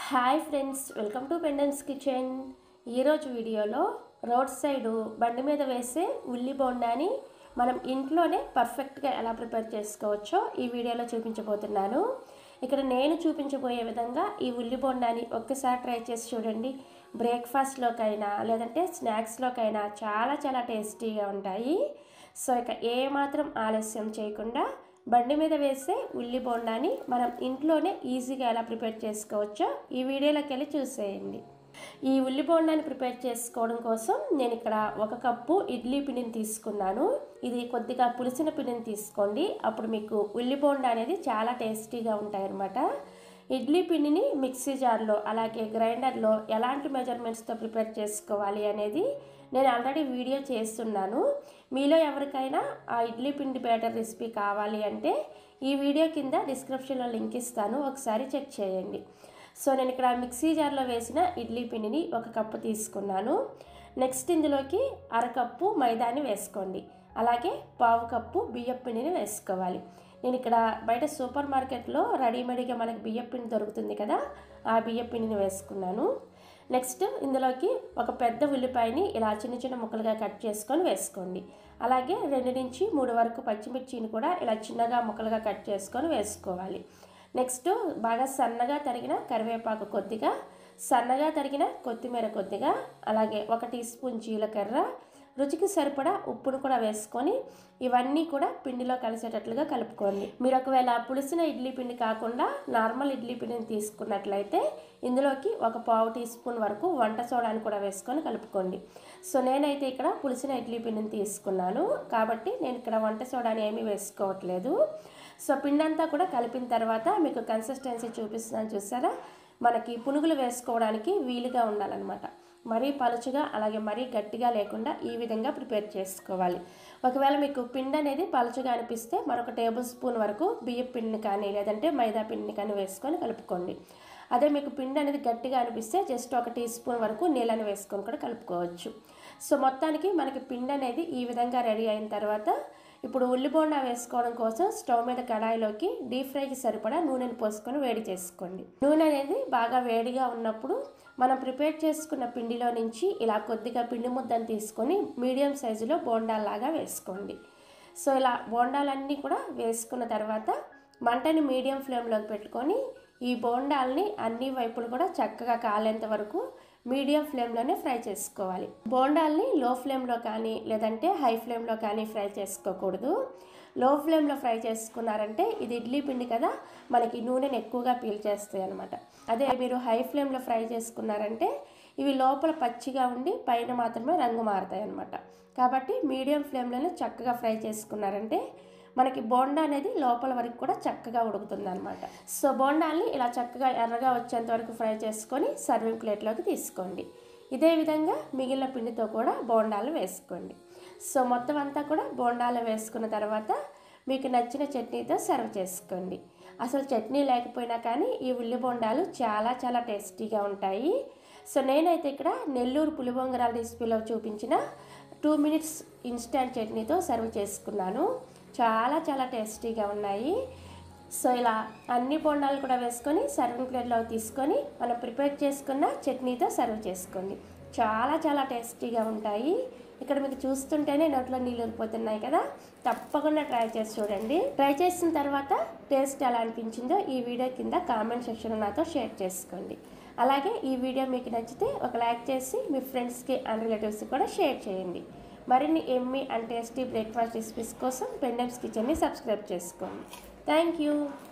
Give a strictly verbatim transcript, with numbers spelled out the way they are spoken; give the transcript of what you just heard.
Hi friends, welcome to పెండెన్స్ kitchen. ఈరోజు వీడియోలో రోడ్ సైడు బండి మీద వేసే ఉల్లి బోండాని మనం ఇంట్లోనే పర్ఫెక్ట్గా ఎలా ప్రిపేర్ చేసుకోవచ్చో ఈ వీడియోలో చూపించబోతున్నాను. ఇక్కడ నేను చూపించబోయే విధంగా ఈ ఉల్లి బోండాని ఒక్కసారి ట్రై చేసి చూడండి. బ్రేక్ఫాస్ట్లోకైనా లేదంటే స్నాక్స్లోకైనా చాలా చాలా టేస్టీగా ఉంటాయి. సో ఇక ఏమాత్రం ఆలస్యం చేయకుండా బండి మీద వేసే ఉల్లి బోండాని మనం ఇంట్లోనే ఈజీగా ఎలా ప్రిపేర్ చేసుకోవచ్చో ఈ వీడియోలోకి వెళ్ళి చూసేయండి. ఈ ఉల్లి బోండాని ప్రిపేర్ చేసుకోవడం కోసం నేను ఇక్కడ ఒక కప్పు ఇడ్లీ పిండిని తీసుకున్నాను. ఇది కొద్దిగా పులిసిన పిండిని తీసుకోండి, అప్పుడు మీకు ఉల్లి బోండా అనేది చాలా టేస్టీగా ఉంటాయన్నమాట. ఇడ్లీ పిండిని మిక్సీ జార్లో అలాగే గ్రైండర్లో ఎలాంటి మెజర్మెంట్స్తో ప్రిపేర్ చేసుకోవాలి అనేది నేను ఆల్రెడీ వీడియో చేస్తున్నాను. మీలో ఎవరికైనా ఆ ఇడ్లీ పిండి బ్యాటర్ రెసిపీ కావాలి అంటే ఈ వీడియో కింద డిస్క్రిప్షన్లో లింక్ ఇస్తాను, ఒకసారి చెక్ చేయండి. సో నేను ఇక్కడ మిక్సీ జార్లో వేసిన ఇడ్లీ పిండిని ఒక కప్పు తీసుకున్నాను. నెక్స్ట్ ఇందులోకి అరకప్పు మైదాని వేసుకోండి, అలాగే పావు కప్పు బియ్యం పిండిని వేసుకోవాలి. నేను ఇక్కడ బయట సూపర్ మార్కెట్లో రెడీమేడ్గా మనకి బియ్యం పిండి దొరుకుతుంది కదా, ఆ బియ్యం పిండిని వేసుకున్నాను. నెక్స్ట్ ఇందులోకి ఒక పెద్ద ఉల్లిపాయని ఇలా చిన్న చిన్న ముక్కలుగా కట్ చేసుకొని వేసుకోండి. అలాగే రెండు నుంచి మూడు వరకు పచ్చిమిర్చిని కూడా ఇలా చిన్నగా ముక్కలుగా కట్ చేసుకొని వేసుకోవాలి. నెక్స్ట్ బాగా సన్నగా తరిగిన కరివేపాకు కొద్దిగా, సన్నగా తరిగిన కొత్తిమీర కొద్దిగా, అలాగే ఒక టీ స్పూన్ జీలకర్ర, రుచికి సరిపడా ఉప్పును కూడా వేసుకొని ఇవన్నీ కూడా పిండిలో కలిసేటట్లుగా కలుపుకోండి. మీరు ఒకవేళ పులిసిన ఇడ్లీ పిండి కాకుండా నార్మల్ ఇడ్లీ పిండిని తీసుకున్నట్లయితే ఇందులోకి ఒక పావు టీ స్పూన్ వరకు వంట సోడాని కూడా వేసుకొని కలుపుకోండి. సో నేనైతే ఇక్కడ పులిసిన ఇడ్లీ పిండిని తీసుకున్నాను కాబట్టి నేను ఇక్కడ వంట సోడాని ఏమీ వేసుకోవట్లేదు. సో పిండి అంతా కూడా కలిపిన తర్వాత మీకు కన్సిస్టెన్సీ చూపిస్తున్నాను, చూసారా? మనకి పునుగులు వేసుకోవడానికి వీలుగా ఉండాలన్నమాట. మరీ పలుచుగా అలాగే మరీ గట్టిగా లేకుండా ఈ విధంగా ప్రిపేర్ చేసుకోవాలి. ఒకవేళ మీకు పిండి అనేది పలుచుగా అనిపిస్తే మరొక టేబుల్ స్పూన్ వరకు బియ్యం పిండిని కానీ లేదంటే మైదా పిండిని కానీ వేసుకొని కలుపుకోండి. అదే మీకు పిండి అనేది గట్టిగా అనిపిస్తే జస్ట్ ఒక టీ స్పూన్ వరకు నీళ్ళని వేసుకొని కూడా కలుపుకోవచ్చు. సో మొత్తానికి మనకి పిండి అనేది ఈ విధంగా రెడీ అయిన తర్వాత ఇప్పుడు ఉల్లి బోండా వేసుకోవడం కోసం స్టవ్ మీద కడాయిలోకి డీప్ ఫ్రైకి సరిపడా నూనెను పోసుకొని వేడి చేసుకోండి. నూనె అనేది బాగా వేడిగా ఉన్నప్పుడు మనం ప్రిపేర్ చేసుకున్న పిండిలో నుంచి ఇలా కొద్దిగా పిండి ముద్దను తీసుకొని మీడియం సైజులో బోండాల్లాగా వేసుకోండి. సో ఇలా బోండాలన్నీ కూడా వేసుకున్న తర్వాత మంటని మీడియం ఫ్లేమ్లోకి పెట్టుకొని ఈ బోండాల్ని అన్ని వైపులు కూడా చక్కగా కాలేంత వరకు మీడియం ఫ్లేమ్లోనే ఫ్రై చేసుకోవాలి. బోండాల్ని లో ఫ్లేమ్లో కానీ లేదంటే హై ఫ్లేమ్లో కానీ ఫ్రై చేసుకోకూడదు. లో ఫ్లేమ్లో ఫ్రై చేసుకున్నారంటే ఇది ఇడ్లీ పిండి కదా, మనకి నూనెను ఎక్కువగా పీల్చేస్తాయి అనమాట. అదే మీరు హై ఫ్లేమ్లో ఫ్రై చేసుకున్నారంటే ఇవి లోపల పచ్చిగా ఉండి పైన మాత్రమే రంగు మారుతాయి అన్నమాట. కాబట్టి మీడియం ఫ్లేమ్లోనే చక్కగా ఫ్రై చేసుకున్నారంటే మనకి బోండా అనేది లోపల వరకు కూడా చక్కగా ఉడుకుతుంది అనమాట. సో బోండాల్ని ఇలా చక్కగా ఎర్రగా వచ్చేంత వరకు ఫ్రై చేసుకొని సర్వింగ్ ప్లేట్లోకి తీసుకోండి. ఇదే విధంగా మిగిలిన పిండితో కూడా బోండాలు వేసుకోండి. సో మొత్తం అంతా కూడా బోండాలు వేసుకున్న తర్వాత మీకు నచ్చిన చట్నీతో సర్వ్ చేసుకోండి. అసలు చట్నీ లేకపోయినా కానీ ఈ ఉల్లి బోండాలు చాలా చాలా టేస్టీగా ఉంటాయి. సో నేనైతే ఇక్కడ నెల్లూరు పులిబొంగరాల రెసిపీలో చూపించిన టూ మినిట్స్ ఇన్స్టెంట్ చట్నీతో సర్వ్ చేసుకున్నాను. చాలా చాలా టేస్టీగా ఉన్నాయి. సో ఇలా అన్ని బోండాలు కూడా వేసుకొని సర్వింగ్ ప్లేట్లో తీసుకొని మనం ప్రిపేర్ చేసుకున్న చట్నీతో సర్వ్ చేసుకోండి. చాలా చాలా టేస్టీగా ఉంటాయి. ఇక్కడ మీకు చూస్తుంటేనే నోట్లో నీళ్ళు ఊరిపోతున్నాయి కదా, తప్పకుండా ట్రై చేసి చూడండి. ట్రై చేసిన తర్వాత టేస్ట్ ఎలా అనిపించిందో ఈ వీడియో కింద కామెంట్ సెక్షన్లో నాతో షేర్ చేసుకోండి. అలాగే ఈ వీడియో మీకు నచ్చితే ఒక లైక్ చేసి మీ ఫ్రెండ్స్కి అండ్ రిలేటివ్స్కి కూడా షేర్ చేయండి. మరిన్ని yummy and tasty breakfast recipes కోసం పెండెన్స్ కిచెన్ని సబ్స్క్రైబ్ చేసుకోండి. Thank you.